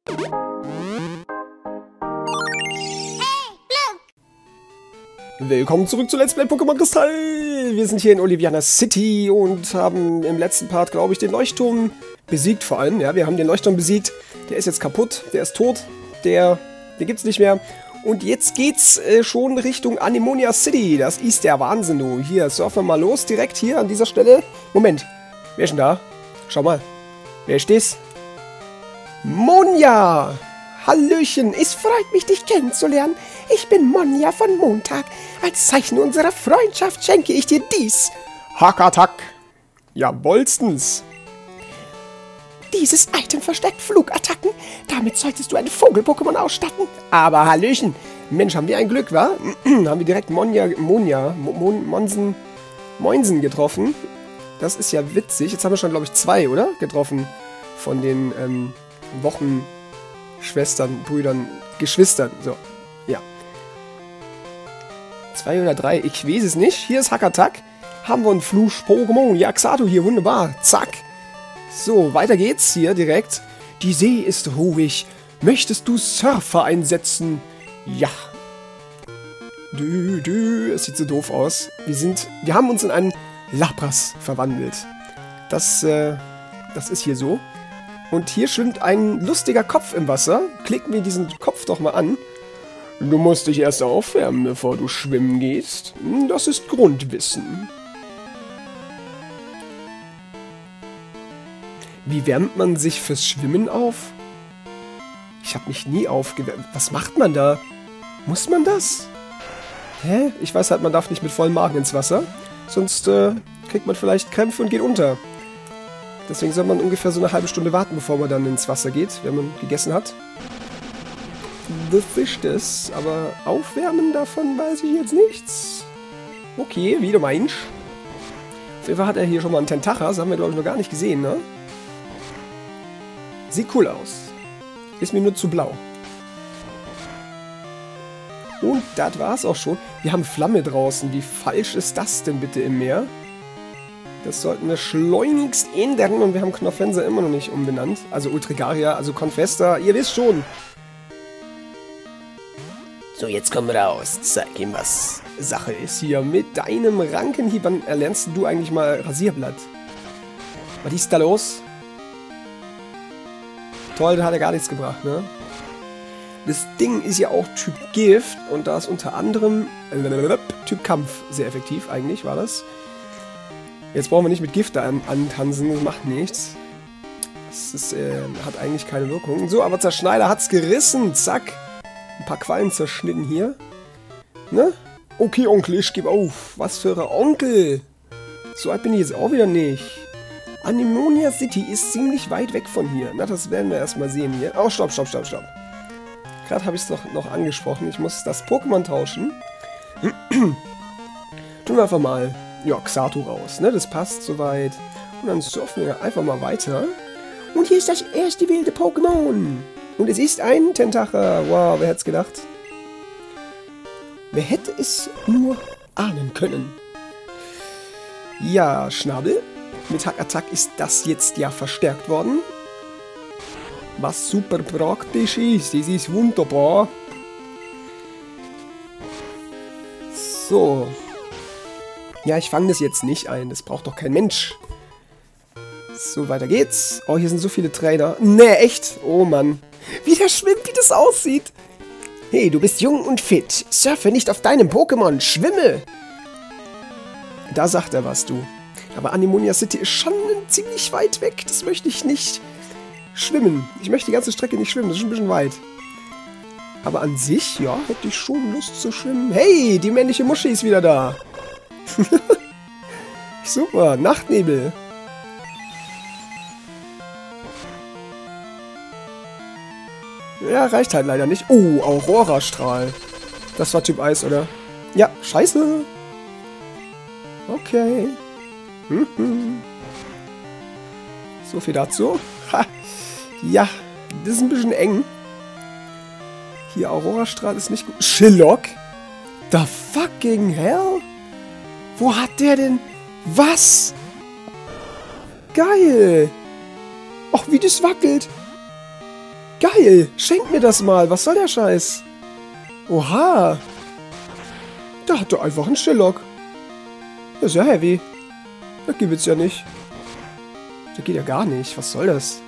Willkommen zurück zu Let's Play Pokémon Kristall. Wir sind hier in Oliviana City und haben im letzten Part, glaube ich, den Leuchtturm besiegt vor allem. Ja, wir haben den Leuchtturm besiegt. Der ist jetzt kaputt, der ist tot, den gibt's nicht mehr. Und jetzt geht's schon Richtung Anemonia City. Das ist der Wahnsinn, du. Hier, surfen wir mal los, direkt hier an dieser Stelle. Moment, wer ist denn da? Schau mal. Wer ist das? Monja! Hallöchen, es freut mich, dich kennenzulernen. Ich bin Monja von Montag. Als Zeichen unserer Freundschaft schenke ich dir dies. Hakatak. Jawohlstens. Dieses Item versteckt Flugattacken. Damit solltest du ein Vogel-Pokémon ausstatten. Aber Hallöchen. Mensch, haben wir ein Glück, wa? Haben wir direkt Moinsen getroffen. Das ist ja witzig. Jetzt haben wir schon, glaube ich, 2, oder? Getroffen. Von den Schwestern, Brüdern, Geschwistern. So, ja. 2 oder 3, ich weiß es nicht. Hier ist Hakatak. Haben wir einen Fluch-Pokémon. Ja, Xatu hier, wunderbar. Zack. So, weiter geht's hier direkt. Die See ist ruhig. Möchtest du Surfer einsetzen? Ja. Es sieht so doof aus. Wir haben uns in einen Lapras verwandelt. Das ist hier so. Und hier schwimmt ein lustiger Kopf im Wasser. Klicken wir diesen Kopf doch mal an. Du musst dich erst aufwärmen, bevor du schwimmen gehst. Das ist Grundwissen. Wie wärmt man sich fürs Schwimmen auf? Ich habe mich nie aufgewärmt. Was macht man da? Muss man das? Hä? Ich weiß halt, man darf nicht mit vollem Magen ins Wasser. Sonst kriegt man vielleicht Krämpfe und geht unter. Deswegen soll man ungefähr so eine halbe Stunde warten, bevor man dann ins Wasser geht, wenn man gegessen hat. Befischt es, aber aufwärmen davon weiß ich jetzt nichts. Okay, wie du meinst. Auf jeden Fall hat er hier schon mal einen Tentacher, das haben wir glaube ich noch gar nicht gesehen, ne? Sieht cool aus. Ist mir nur zu blau. Und das war's auch schon. Wir haben Flamme draußen. Wie falsch ist das denn bitte im Meer? Das sollten wir schleunigst ändern und wir haben Knofenser immer noch nicht umbenannt. Also Ultrigaria, also Confesta, ihr wisst schon. So, jetzt komm raus. Zeig ihm, was Sache ist hier. Mit deinem Rankenhieb, wann erlernst du eigentlich mal Rasierblatt? Was ist da los? Toll, da hat er gar nichts gebracht, ne? Das Ding ist ja auch Typ Gift und da ist unter anderem Typ Kampf sehr effektiv, eigentlich war das. Jetzt brauchen wir nicht mit Gift da antanzen, das macht nichts. Das hat eigentlich keine Wirkung. So, aber Zerschneider hat's gerissen, zack. Ein paar Quallen zerschnitten hier. Ne? Okay, Onkel, ich gebe auf. Was für ein Onkel. So alt bin ich jetzt auch wieder nicht. Anemonia City ist ziemlich weit weg von hier. Na, das werden wir erstmal sehen hier. Oh, stopp. Gerade habe ich es doch noch angesprochen. Ich muss das Pokémon tauschen. Tun wir einfach mal, ja, Xatu raus, ne? Das passt soweit. Und dann surfen wir einfach mal weiter. Und hier ist das erste wilde Pokémon. Und es ist ein Tentacher. Wow, wer hätte es gedacht? Wer hätte es nur ahnen können? Ja, Schnabel. Mit Hakatak ist das jetzt ja verstärkt worden. Was super praktisch ist. Das ist wunderbar. So. Ja, ich fange das jetzt nicht ein. Das braucht doch kein Mensch. So, weiter geht's. Oh, hier sind so viele Trainer. Nee, echt? Oh, Mann. Wie der schwimmt, wie das aussieht. Hey, du bist jung und fit. Surfe nicht auf deinem Pokémon. Schwimme. Da sagt er was, du. Aber Anemonia City ist schon ziemlich weit weg. Das möchte ich nicht schwimmen. Ich möchte die ganze Strecke nicht schwimmen. Das ist ein bisschen weit. Aber an sich, ja, hätte ich schon Lust zu schwimmen. Hey, die männliche Muschi ist wieder da. Super, Nachtnebel. Ja, reicht halt leider nicht. Oh, Aurora-Strahl. Das war Typ Eis, oder? Ja, scheiße. Okay. So viel dazu. Ha. Ja, das ist ein bisschen eng. Hier, Aurora-Strahl ist nicht gut. Shillock? The fucking hell? Wo hat der denn... Was? Geil. Och, wie das wackelt. Geil! Schenk mir das mal! Was soll der Scheiß? Oha! Da hat er einfach einen Shillock. Das ist ja heavy. Das gibt es ja nicht. Das geht ja gar nicht. Was soll das?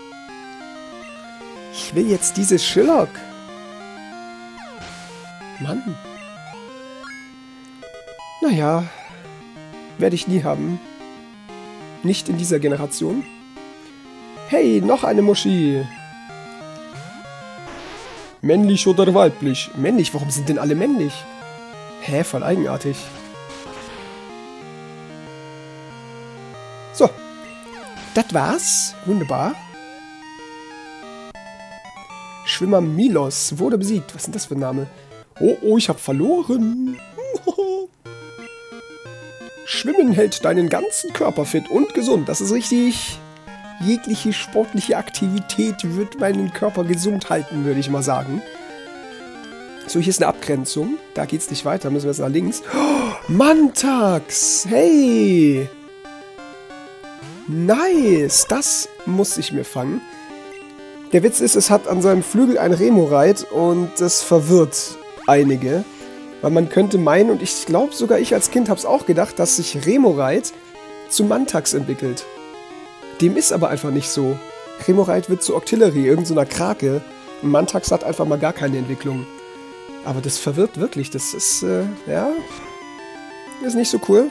Ich will jetzt dieses Shillock. Mann. Naja. Werde ich nie haben. Nicht in dieser Generation. Hey, noch eine Muschi. Männlich oder weiblich? Männlich? Warum sind denn alle männlich? Hä, voll eigenartig. So. Das war's. Wunderbar. Schwimmer Milos wurde besiegt. Was ist denn das für ein Name? Oh, oh, ich hab verloren. Schwimmen hält deinen ganzen Körper fit und gesund. Das ist richtig. Jegliche sportliche Aktivität wird meinen Körper gesund halten, würde ich mal sagen. So, hier ist eine Abgrenzung. Da geht's nicht weiter. Müssen wir jetzt nach links. Oh, Mantax! Hey! Nice! Das muss ich mir fangen. Der Witz ist, es hat an seinem Flügel ein Remoraid und das verwirrt einige. Weil man könnte meinen, und ich glaube sogar ich als Kind habe es auch gedacht, dass sich Remoraid zu Mantax entwickelt. Dem ist aber einfach nicht so. Remoraid wird zu Octillery, irgendeiner Krake. Und Mantax hat einfach mal gar keine Entwicklung. Aber das verwirrt wirklich. Das ist, ja... ist nicht so cool.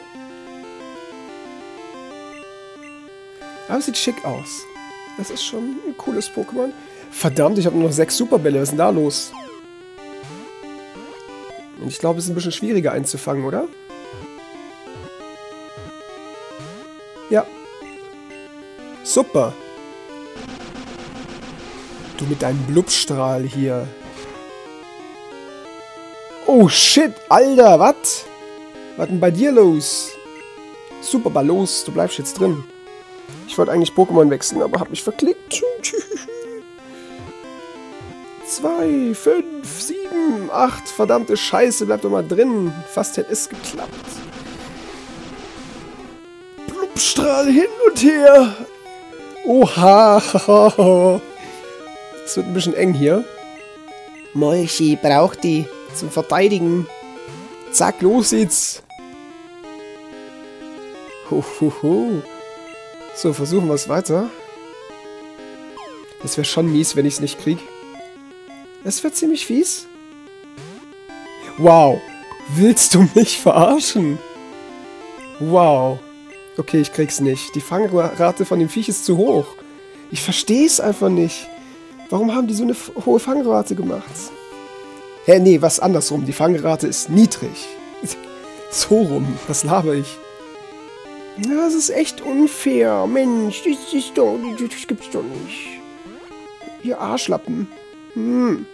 Aber es sieht schick aus. Das ist schon ein cooles Pokémon. Verdammt, ich habe nur noch 6 Superbälle. Was ist denn da los? Und ich glaube, es ist ein bisschen schwieriger einzufangen, oder? Ja. Super. Du mit deinem Blubstrahl hier. Oh shit, Alter, was? Was denn bei dir los? Super, los, du bleibst jetzt drin. Ich wollte eigentlich Pokémon wechseln, aber hab mich verklickt. 2, 5, 7, 8. Verdammte Scheiße, bleib doch mal drin. Fast hätte es geklappt. Blubstrahl hin und her. Oha. Es wird ein bisschen eng hier. Molchi braucht die zum Verteidigen. Zack, los jetzt. Hohoho. So, versuchen wir es weiter. Das wäre schon mies, wenn ich es nicht kriege. Es wird ziemlich fies. Wow. Willst du mich verarschen? Wow. Okay, ich krieg's nicht. Die Fangrate von dem Viech ist zu hoch. Ich verstehe es einfach nicht. Warum haben die so eine hohe Fangrate gemacht? Hä, nee, was andersrum. Die Fangrate ist niedrig. So rum. Was laber ich? Ja, das ist echt unfair. Mensch, das gibt's doch nicht. Ihr Arschlappen. Hm.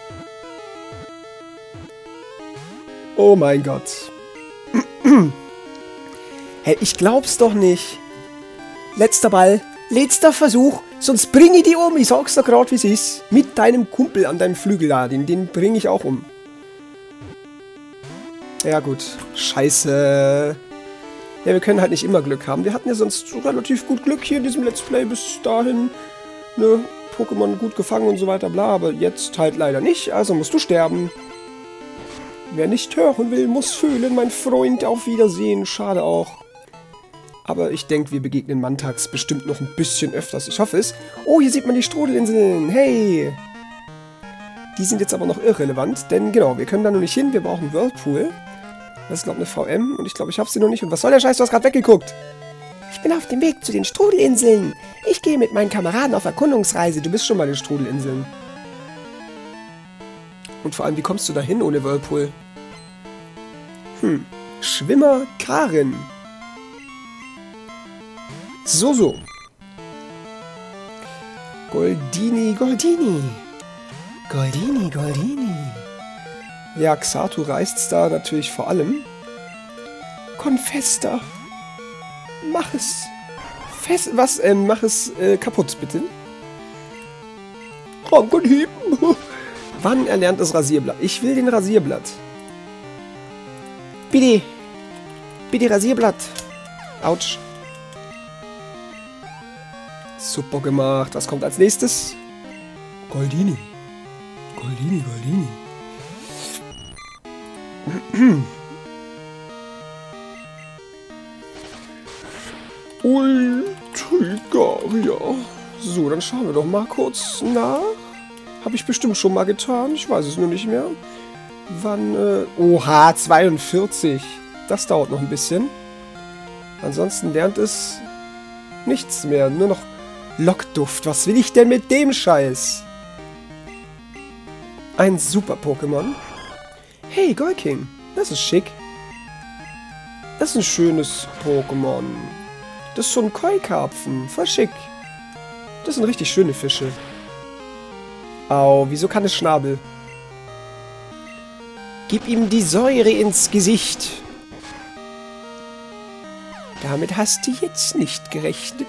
Oh mein Gott. Hey, ich glaub's doch nicht. Letzter Ball. Letzter Versuch. Sonst bring ich die um. Ich sag's doch gerade, wie es ist. Mit deinem Kumpel an deinem Flügel da. Den bring ich auch um. Ja gut. Scheiße. Ja, wir können halt nicht immer Glück haben. Wir hatten ja sonst relativ gut Glück hier in diesem Let's Play bis dahin. Ne, Pokémon gut gefangen und so weiter, bla. Aber jetzt halt leider nicht. Also musst du sterben. Wer nicht hören will, muss fühlen, mein Freund. Auf Wiedersehen. Schade auch. Aber ich denke, wir begegnen Mantax bestimmt noch ein bisschen öfters. Ich hoffe es. Oh, hier sieht man die Strudelinseln. Hey. Die sind jetzt aber noch irrelevant. Denn genau, wir können da noch nicht hin. Wir brauchen Whirlpool. Das ist, glaube ich, eine VM. Und ich glaube, ich habe sie noch nicht. Und was soll der Scheiß? Du hast gerade weggeguckt. Ich bin auf dem Weg zu den Strudelinseln. Ich gehe mit meinen Kameraden auf Erkundungsreise. Du bist schon bei den Strudelinseln. Und vor allem, wie kommst du da hin ohne Whirlpool? Schwimmer Karin. So. Goldini. Ja, Xatu reißt's da natürlich vor allem. Confesta. Mach es. Mach es kaputt, bitte. Rankenhieb. Wann erlernt das Rasierblatt? Ich will den Rasierblatt. Bitte. Bitte Rasierblatt. Autsch. Super gemacht. Was kommt als nächstes? Goldini. Goldini, Goldini. Ultrigaria. So, dann schauen wir doch mal kurz nach. Habe ich bestimmt schon mal getan. Ich weiß es nur nicht mehr. Wann, oha, 42. Das dauert noch ein bisschen. Ansonsten lernt es nichts mehr. Nur noch Lockduft. Was will ich denn mit dem Scheiß? Ein Super-Pokémon. Hey, Golking. Das ist schick. Das ist ein schönes Pokémon. Das ist so ein Koi-Karpfen. Voll schick. Das sind richtig schöne Fische. Au, wieso kann es Schnabel? Gib ihm die Säure ins Gesicht. Damit hast du jetzt nicht gerechnet.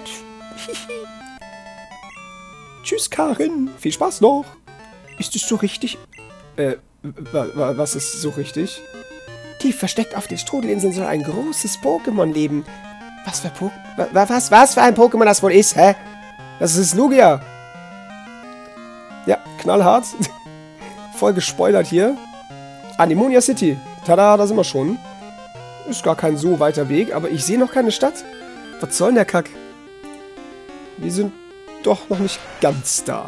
Tschüss, Karin. Viel Spaß noch. Ist es so richtig? Was ist so richtig? Tief versteckt auf den Strudelinseln soll ein großes Pokémon leben. Was für ein Pokémon das wohl ist, hä? Das ist Lugia. Ja, knallhart. Voll gespoilert hier. Anemonia City. Tada, da sind wir schon. Ist gar kein so weiter Weg, aber ich sehe noch keine Stadt. Was soll denn der Kack? Wir sind doch noch nicht ganz da.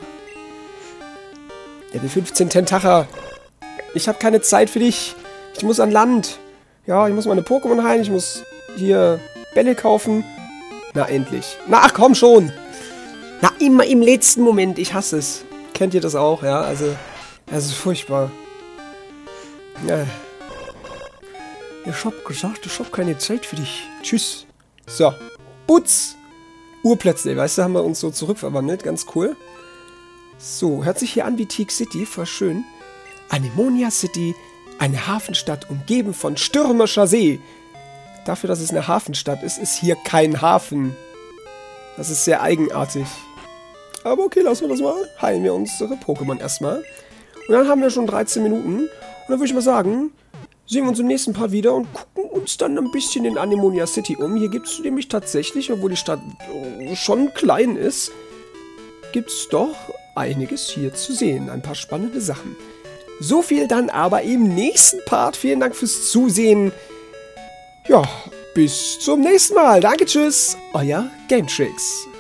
Level 15 Tentacher. Ich habe keine Zeit für dich. Ich muss an Land. Ja, ich muss meine Pokémon heilen. Ich muss hier Bälle kaufen. Na, endlich. Na, ach komm schon. Na, immer im letzten Moment. Ich hasse es. Kennt ihr das auch, ja? Also, das ist furchtbar. Ja. Ich hab gesagt, ich hab keine Zeit für dich. Tschüss. So. Putz. Urplötzlich, weißt du, haben wir uns so zurückverwandelt. Ganz cool. So, hört sich hier an wie Teak City. Voll schön. Anemonia City. Eine Hafenstadt umgeben von stürmischer See. Dafür, dass es eine Hafenstadt ist, ist hier kein Hafen. Das ist sehr eigenartig. Aber okay, lassen wir das mal. Heilen wir unsere Pokémon erstmal. Und dann haben wir schon 13 Minuten. Und dann würde ich mal sagen, sehen wir uns im nächsten Part wieder und gucken uns dann ein bisschen in Anemonia City um. Hier gibt es nämlich tatsächlich, obwohl die Stadt schon klein ist, gibt es doch einiges hier zu sehen. Ein paar spannende Sachen. So viel dann aber im nächsten Part. Vielen Dank fürs Zusehen. Ja, bis zum nächsten Mal. Danke, tschüss. Euer Gametrix.